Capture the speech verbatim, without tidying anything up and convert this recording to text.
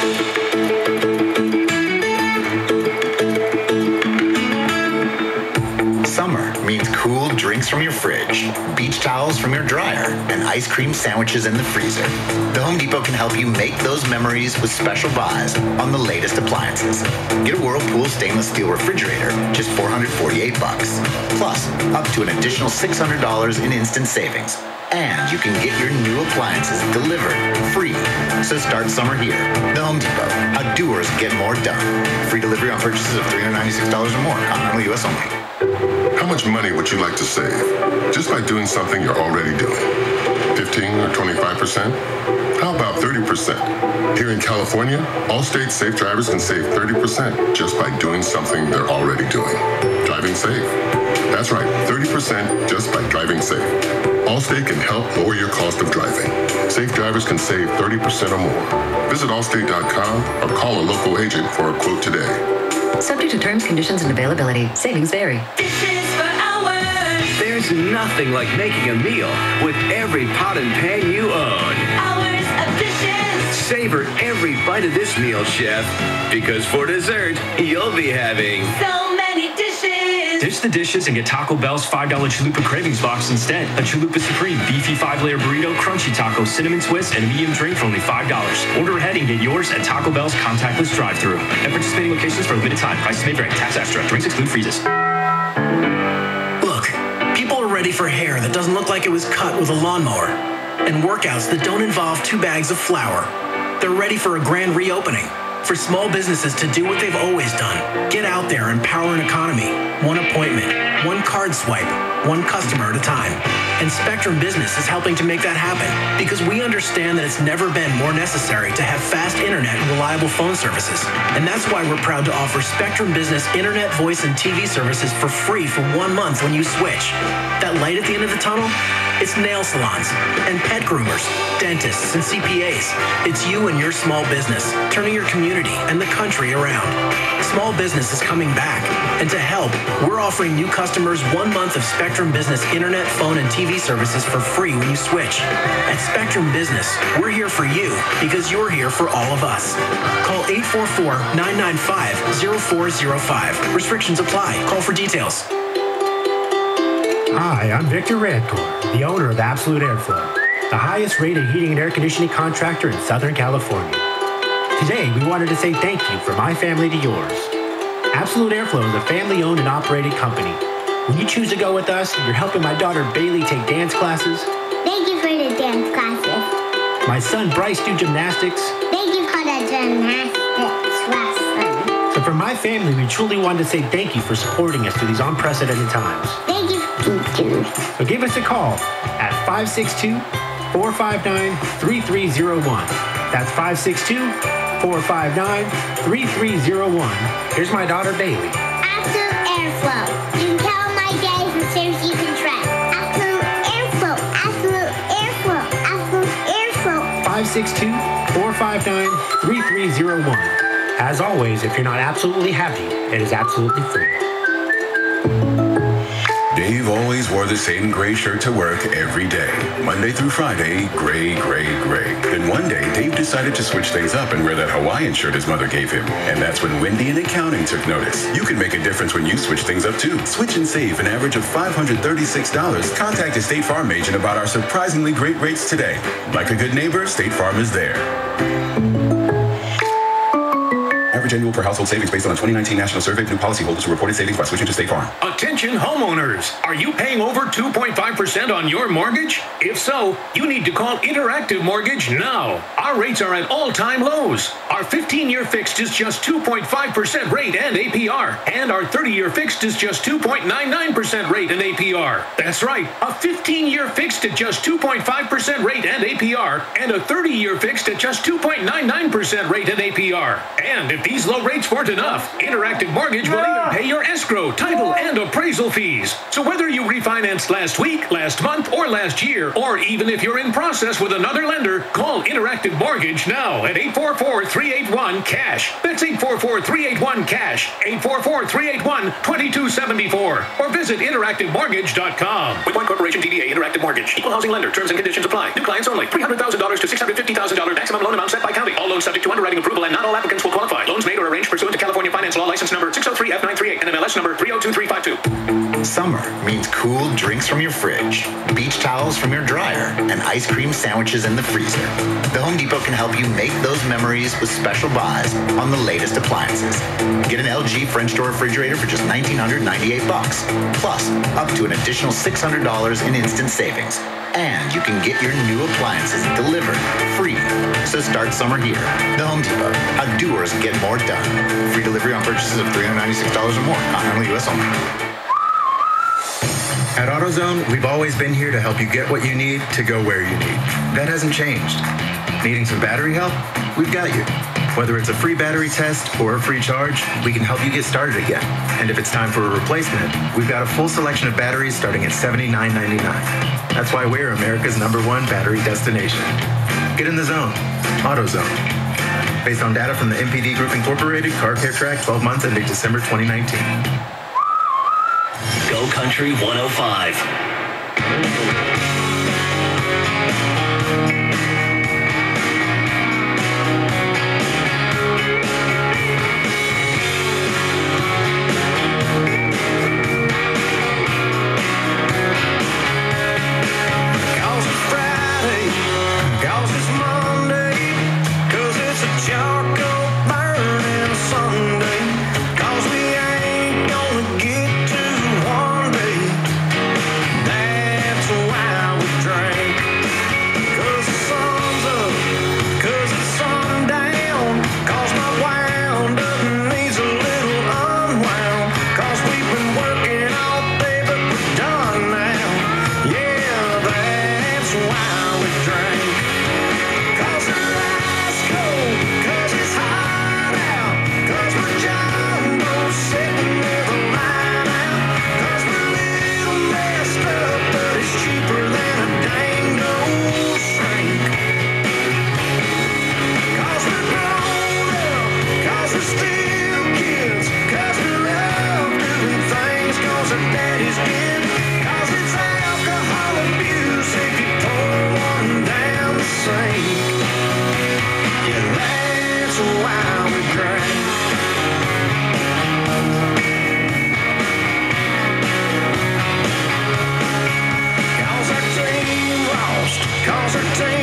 Summer means cool drinks from your fridge, beach towels from your dryer, and ice cream sandwiches in the freezer. The Home Depot can help you make those memories with special buys on the latest appliances. Get a Whirlpool stainless steel refrigerator, just four hundred forty-eight bucks. Plus, up to an additional six hundred dollars in instant savings. And you can get your new appliances delivered free. So start summer here. The Home Depot. How doers get more done. Free delivery on purchases of three hundred ninety-six dollars or more. Continental U S only. How much money would you like to save just by doing something you're already doing? fifteen or twenty-five percent? How about thirty percent? Here in California, all state safe drivers can save thirty percent just by doing something they're already doing. Driving safe. That's right, thirty percent just by driving safe. Allstate can help lower your cost of driving. Safe drivers can save thirty percent or more. Visit allstate dot com or call a local agent for a quote today. Subject to terms, conditions, and availability. Savings vary. Dishes for hours. There's nothing like making a meal with every pot and pan you own. Hours of dishes. Savor every bite of this meal, Chef, because for dessert, you'll be having So many dishes. Ditch the dishes and get Taco Bell's five dollar Chalupa Cravings Box instead. A Chalupa Supreme, beefy five-layer burrito, crunchy taco, cinnamon twist, and a medium drink for only five dollars. Order ahead and get yours at Taco Bell's contactless drive-thru. At participating locations for a limited time. Prices may vary. Tax extra. Drinks exclude freezes. Look, people are ready for hair that doesn't look like it was cut with a lawnmower, and workouts that don't involve two bags of flour. They're ready for a grand reopening. For small businesses to do what they've always done. Get out there and power an economy. One appointment, one card swipe, one customer at a time. And Spectrum Business is helping to make that happen because we understand that it's never been more necessary to have fast internet and reliable phone services. And that's why we're proud to offer Spectrum Business internet, voice, and T V services for free for one month when you switch. That light at the end of the tunnel? It's nail salons and pet groomers, dentists and C P As. It's you and your small business, turning your community and the country around. Small business is coming back. And to help, we're offering new customers one month of Spectrum Business internet, phone, and T V services for free when you switch. At Spectrum Business, we're here for you because you're here for all of us. Call eight four four, nine nine five, zero four zero five. Restrictions apply. Call for details. Hi, I'm Victor Radcor, the owner of Absolute Airflow, the highest rated heating and air conditioning contractor in Southern California. Today, we wanted to say thank you from my family to yours. Absolute Airflow is a family-owned and operated company. When you choose to go with us, you're helping my daughter Bailey take dance classes. Thank you for the dance classes. My son Bryce do gymnastics. Thank you for the gymnastics lesson. So for my family, we truly wanted to say thank you for supporting us through these unprecedented times. Thank you. So give us a call at five six two, four five nine, three three zero one. That's five six two, four five nine, three three zero one. Here's my daughter, Bailey. Absolute Airflow. You can count on my days and serves you can track. Absolute Airflow. Absolute Airflow. Absolute Airflow. five six two, four five nine, three three zero one. As always, if you're not absolutely happy, it is absolutely free. Dave always wore the same gray shirt to work every day. Monday through Friday, gray, gray, gray. Then one day, Dave decided to switch things up and wear that Hawaiian shirt his mother gave him. And that's when Wendy in accounting took notice. You can make a difference when you switch things up too. Switch and save an average of five hundred thirty-six dollars. Contact a State Farm agent about our surprisingly great rates today. Like a good neighbor, State Farm is there. Average annual per household savings based on a twenty nineteen national survey of new policyholders who reported savings by switching to State Farm. Attention homeowners! Are you paying over two point five percent on your mortgage? If so, you need to call Interactive Mortgage now. Our rates are at all-time lows. Our fifteen-year fixed is just two point five percent rate and A P R, and our thirty-year fixed is just two point nine nine percent rate and A P R. That's right, a fifteen-year fixed at just two point five percent rate and A P R, and a thirty-year fixed at just two point nine nine percent rate and A P R. And if these These low rates weren't enough. Interactive Mortgage will even pay your escrow, title, and appraisal fees. So whether you refinanced last week, last month, or last year, or even if you're in process with another lender, call Interactive Mortgage now at eight four four, three eight one, cash. That's eight four four, three eight one, cash. eight four four, three eight one, two two seven four. Or visit interactive mortgage dot com. With one corporation D B A Interactive Mortgage. Equal housing lender. Terms and conditions apply. New clients only. three hundred thousand dollars to six hundred fifty thousand dollars maximum loan amount set by county. All loans subject to underwriting approval and not all applicants will qualify. Loans made or arranged pursuant to California Finance Law License number six oh three F nine three eight and M L S number three oh two three five two. Summer means cool drinks from your fridge, beach towels from your dryer, and ice cream sandwiches in the freezer. The Home Depot can help you make those memories with special buys on the latest appliances. Get an L G French door refrigerator for just one thousand nine hundred ninety-eight bucks, plus up to an additional six hundred dollars in instant savings. And you can get your new appliances delivered free. So start summer here. The Home Depot. How doers get more done. Free delivery on purchases of three hundred ninety-six dollars or more. Continental U S only. At AutoZone, we've always been here to help you get what you need to go where you need. That hasn't changed. Needing some battery help? We've got you. Whether it's a free battery test or a free charge, we can help you get started again. And if it's time for a replacement, we've got a full selection of batteries starting at seventy-nine ninety-nine. That's why we're America's number one battery destination. Get in the zone. AutoZone. Based on data from the M P D Group Incorporated, Car Care Track, twelve months ending December twenty nineteen. Go Country one oh five. Cause our team